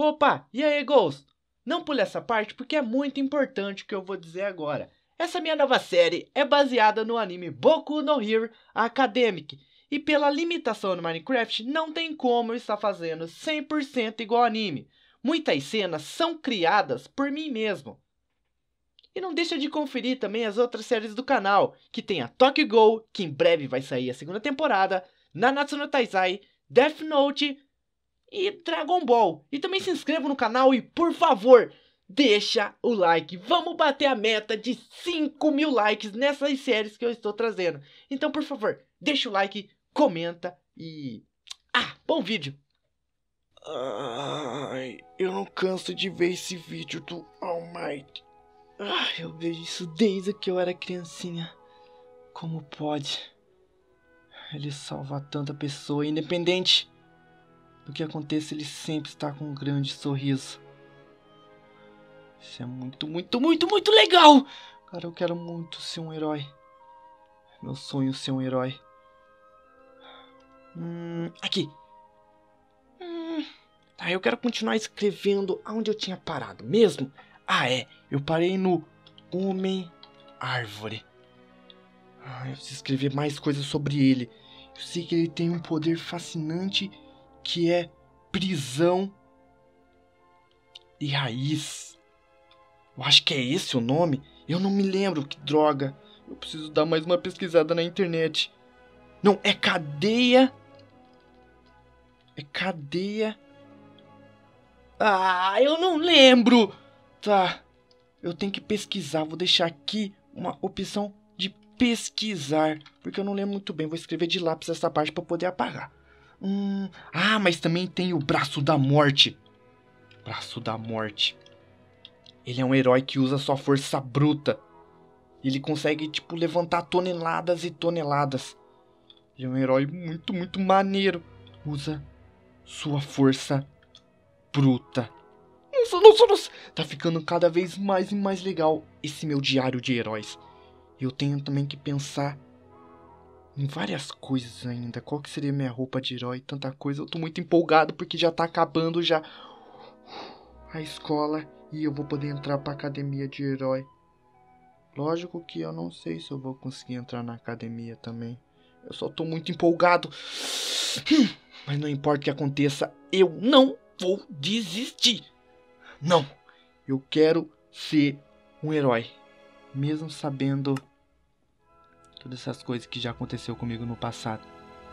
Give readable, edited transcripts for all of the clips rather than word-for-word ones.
Opa, e aí, Ghost? Não pule essa parte porque é muito importante o que eu vou dizer agora. Essa minha nova série é baseada no anime Boku no Hero Academic. E pela limitação no Minecraft, não tem como eu estar fazendo 100% igual ao anime. Muitas cenas são criadas por mim mesmo. E não deixa de conferir também as outras séries do canal, que tem a Tokyo Ghoul, que em breve vai sair a segunda temporada, Nanatsu no Taizai, Death Note e Dragon Ball. E também se inscreva no canal e, por favor, deixa o like. Vamos bater a meta de 5.000 likes nessas séries que eu estou trazendo. Então, por favor, deixa o like, comenta e... bom vídeo! Ai, eu não canso de ver esse vídeo do All Might. Eu vejo isso desde que eu era criancinha. Como pode? Ele salva tanta pessoa, independente do que aconteça, ele sempre está com um grande sorriso. Isso é muito, muito, muito, muito legal! Cara, eu quero muito ser um herói. Meu sonho é ser um herói. Aqui. Tá, eu quero continuar escrevendo aonde eu tinha parado mesmo. Eu parei no Homem-Árvore. Eu preciso escrever mais coisas sobre ele. Eu sei que ele tem um poder fascinante que é prisão e raiz. Eu acho que é esse o nome. Eu não me lembro, que droga. Eu preciso dar mais uma pesquisada na internet. Não, é cadeia. É cadeia. Eu não lembro. Tá, eu tenho que pesquisar. Vou deixar aqui uma opção de pesquisar, porque eu não lembro muito bem. Vou escrever de lápis essa parte para poder apagar. Mas também tem o Braço da Morte. Braço da Morte. Ele é um herói que usa sua força bruta. Ele consegue, levantar toneladas e toneladas. Ele é um herói muito, muito maneiro. Usa sua força bruta. Nossa. Tá ficando cada vez mais e mais legal esse meu diário de heróis. Eu tenho também que pensar em várias coisas ainda. Qual que seria minha roupa de herói? Tanta coisa. Eu tô muito empolgado porque já tá acabando já a escola e eu vou poder entrar pra academia de herói. Lógico que eu não sei se eu vou conseguir entrar na academia também. Eu só tô muito empolgado. Mas não importa o que aconteça, eu não vou desistir. Não, eu quero ser um herói. Mesmo sabendo todas essas coisas que já aconteceu comigo no passado.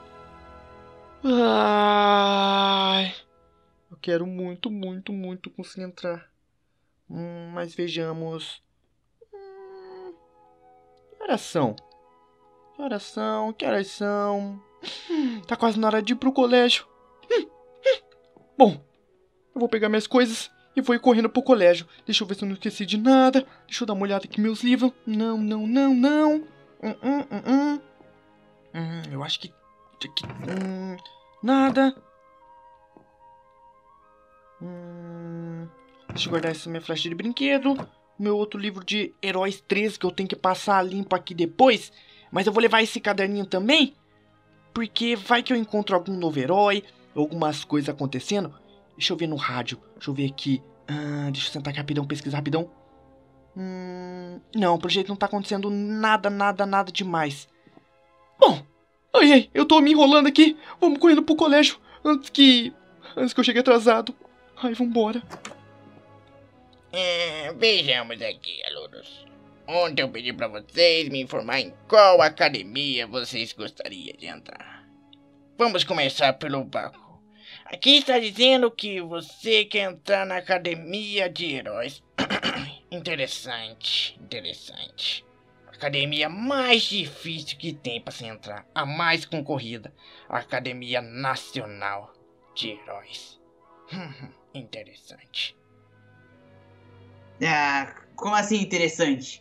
Eu quero muito, muito, muito conseguir entrar. Mas vejamos. Que horas são? Que horas são? Tá quase na hora de ir pro colégio. Bom, eu vou pegar minhas coisas e vou ir correndo pro colégio. Deixa eu ver se eu não esqueci de nada. Deixa eu dar uma olhada aqui nos meus livros. Não. Eu acho que... nada. Deixa eu guardar essa minha flecha de brinquedo. Meu outro livro de Heróis 3 que eu tenho que passar limpo aqui depois. Mas eu vou levar esse caderninho também, porque vai que eu encontro algum novo herói, algumas coisas acontecendo. Deixa eu ver no rádio. Deixa eu ver aqui. Deixa eu sentar aqui rapidão, pesquisar rapidão. Não, pelo jeito não tá acontecendo nada demais. Bom, eu tô me enrolando aqui. Vamos correndo pro colégio antes que eu chegue atrasado. Vambora. Vejamos aqui, alunos. Ontem eu pedi pra vocês me informar em qual academia vocês gostariam de entrar. Vamos começar pelo Baku. Aqui está dizendo que você quer entrar na academia de heróis. Interessante. A academia mais difícil que tem pra se entrar. A mais concorrida. A Academia Nacional de Heróis. Interessante. Como assim interessante?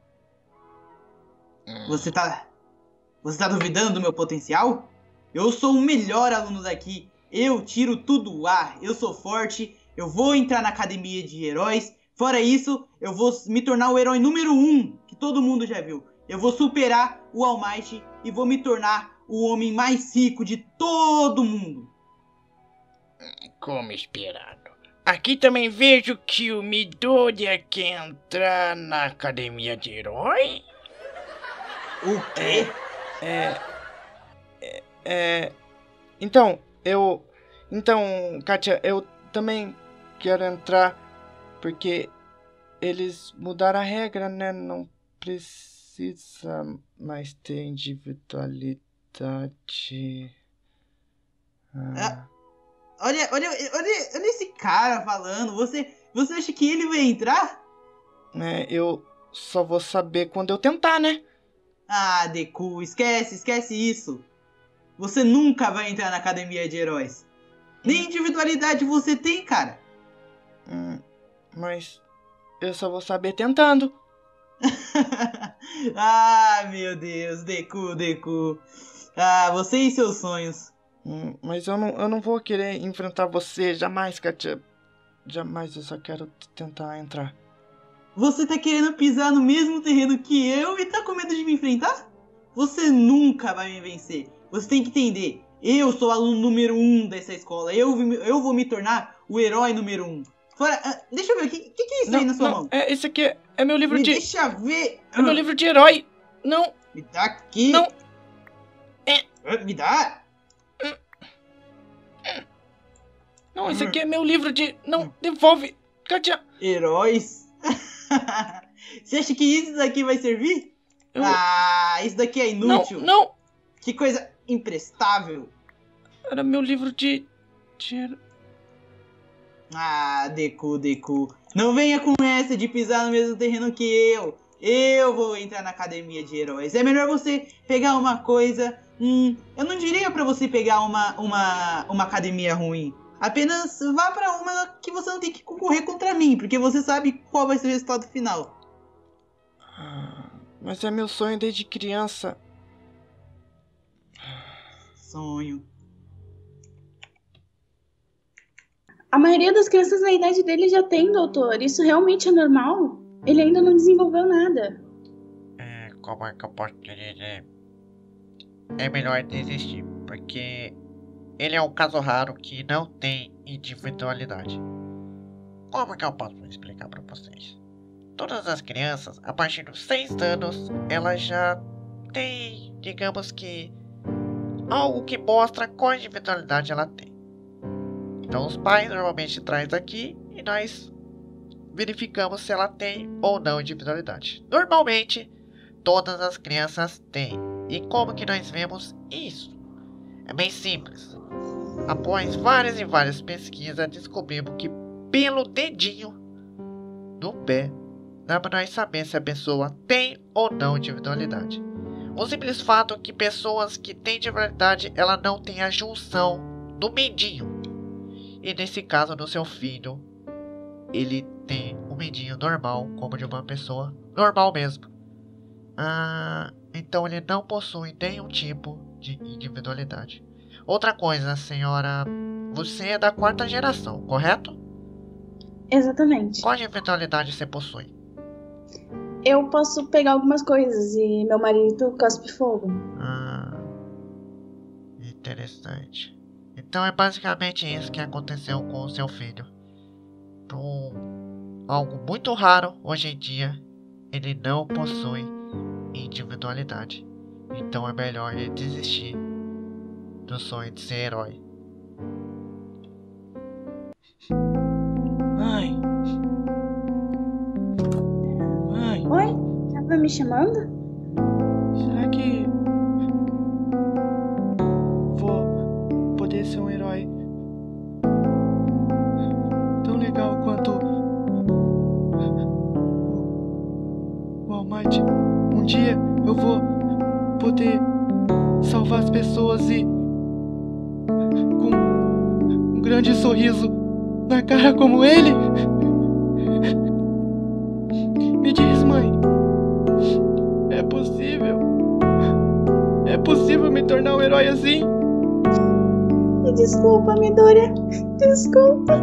Você tá duvidando do meu potencial? Eu sou o melhor aluno daqui. Eu tiro tudo A. Eu sou forte. Eu vou entrar na academia de heróis. Fora isso, eu vou me tornar o herói número 1 que todo mundo já viu. Eu vou superar o All Might e vou me tornar o homem mais rico de todo mundo. Como esperado. Aqui também vejo que o Midoriya quer entrar na academia de herói. O quê? Então, Kátia, eu também quero entrar porque eles mudaram a regra, né? Não precisa mais ter individualidade. Olha esse cara falando. Você acha que ele vai entrar? Eu só vou saber quando eu tentar, né? Ah, Deku, esquece isso. Você nunca vai entrar na academia de heróis. Nem individualidade você tem, cara. Mas eu só vou saber tentando. Ah, meu Deus, Deku. Ah, você e seus sonhos. Mas eu não vou querer enfrentar você jamais, Katia. Jamais, eu só quero tentar entrar. Você tá querendo pisar no mesmo terreno que eu e tá com medo de me enfrentar? Você nunca vai me vencer. Você tem que entender. Eu sou o aluno número 1 dessa escola. Eu vou me tornar o herói número 1. Fora, deixa eu ver, o que é isso aí na sua mão? Esse aqui é meu livro de... Deixa eu ver. É meu livro de herói. Não. Me dá aqui. Não. Me dá. Não, esse aqui é meu livro de... Não, devolve. Katia. Heróis? Você acha que isso daqui vai servir? Isso daqui é inútil. Não. Que coisa imprestável. Era meu livro de... Ah, Deku. Não venha com essa de pisar no mesmo terreno que eu. Eu vou entrar na academia de heróis. É melhor você pegar uma coisa... eu não diria pra você pegar uma academia ruim. Apenas vá pra uma que você não tem que concorrer contra mim, porque você sabe qual vai ser o resultado final. Mas é meu sonho desde criança. Sonho. A maioria das crianças na idade dele já tem, doutor. Isso realmente é normal? Ele ainda não desenvolveu nada. Como é que eu posso dizer? É melhor desistir, porque ele é um caso raro que não tem individualidade. Como que eu posso explicar para vocês? Todas as crianças, a partir dos 6 anos, elas já têm, digamos que, algo que mostra qual individualidade ela tem. Então os pais normalmente trazem aqui e nós verificamos se ela tem ou não individualidade. Normalmente, todas as crianças têm. E como que nós vemos isso? É bem simples. Após várias e várias pesquisas, descobrimos que pelo dedinho do pé dá para nós saber se a pessoa tem ou não individualidade. O simples fato é que pessoas que têm individualidade, ela não tem a junção do medinho. E nesse caso, no seu filho, ele tem um medinho normal, como de uma pessoa normal mesmo. Então ele não possui nenhum tipo de individualidade. Outra coisa, senhora, você é da 4ª geração, correto? Exatamente. Qual individualidade você possui? Eu posso pegar algumas coisas e meu marido cospe fogo. Interessante. Então é basicamente isso que aconteceu com o seu filho. Algo muito raro hoje em dia, ele não possui individualidade. Então é melhor ele desistir do sonho de ser herói. Mãe. Oi? Tava me chamando? Será que vou poder ser um herói tão legal quanto o All Might? Um dia eu vou poder salvar as pessoas e com um grande sorriso na cara como ele? Me diz, mãe, é possível? É possível me tornar um herói assim? Me desculpa, Midoriya. Desculpa.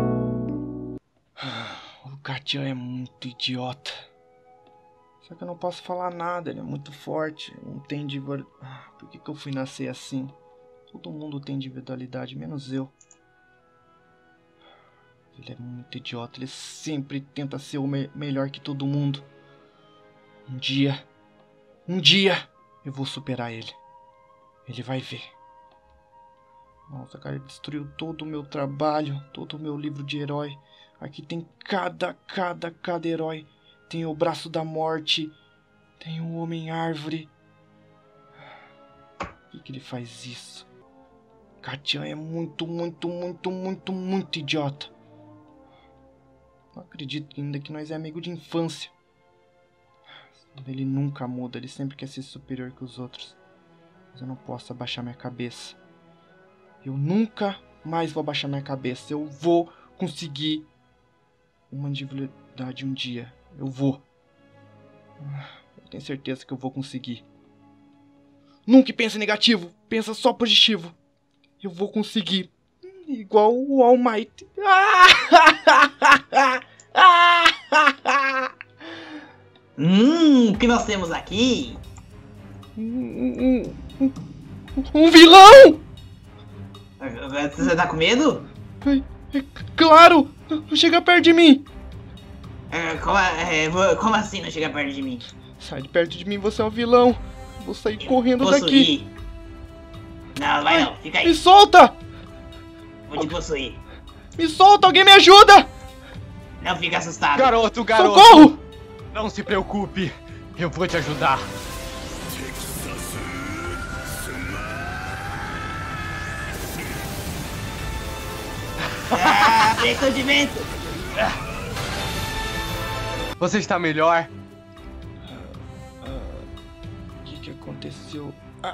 O Katia é muito idiota. Só que eu não posso falar nada, ele é muito forte. Não tem individualidade. Por que eu fui nascer assim? Todo mundo tem individualidade, menos eu. Ele é muito idiota, ele sempre tenta ser o melhor que todo mundo. Um dia eu vou superar ele. Ele vai ver. Nossa, cara, ele destruiu todo o meu trabalho, todo o meu livro de herói. Aqui tem cada herói. Tem o Braço da Morte, tem o Homem-Árvore. Por que ele faz isso? Katian é muito idiota. Não acredito ainda que nós é amigo de infância. Ele nunca muda, ele sempre quer ser superior que os outros. Mas eu não posso abaixar minha cabeça. Eu nunca mais vou abaixar minha cabeça. Eu vou conseguir uma individualidade um dia. Eu vou. Eu tenho certeza que eu vou conseguir. Nunca pense negativo, pensa só positivo. Eu vou conseguir. Igual o All Might. O que nós temos aqui? Um vilão! Você tá com medo? Claro! Não chega perto de mim! Como assim não chega perto de mim? Sai de perto de mim, você é um vilão! Vou sair correndo possuir. daqui! Não, vai não, fica aí. Me solta! Vou te possuir. Me solta, alguém me ajuda! Não fica assustado. Garoto! Socorro! Não se preocupe, eu vou te ajudar. Pressão de vento. Você está melhor? O que aconteceu?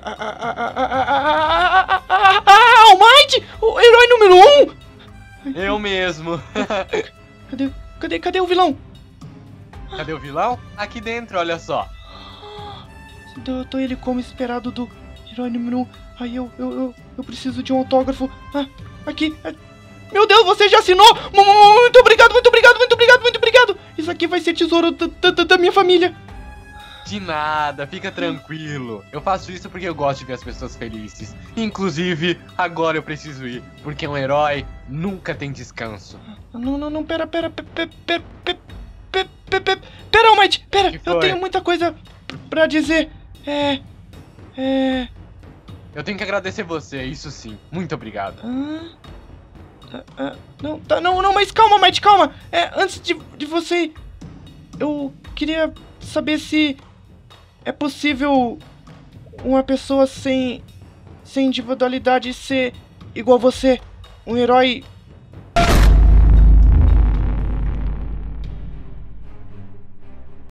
All Might! O herói número 1! Eu mesmo. Cadê o vilão? Cadê o vilão? Aqui dentro, olha só. Tô ele como esperado do herói número 1. Aí eu preciso de um autógrafo. Aqui. Meu Deus, você já assinou? Muito obrigado. Isso aqui vai ser tesouro da minha família. De nada, fica tranquilo. Eu faço isso porque eu gosto de ver as pessoas felizes. Inclusive, agora eu preciso ir, porque um herói nunca tem descanso. Não, pera, All Might, pera, eu tenho muita coisa pra dizer. Eu tenho que agradecer você, isso sim. Muito obrigado. Não, mas calma, Might, calma. Antes de você, eu queria saber se é possível uma pessoa sem individualidade ser igual você, um herói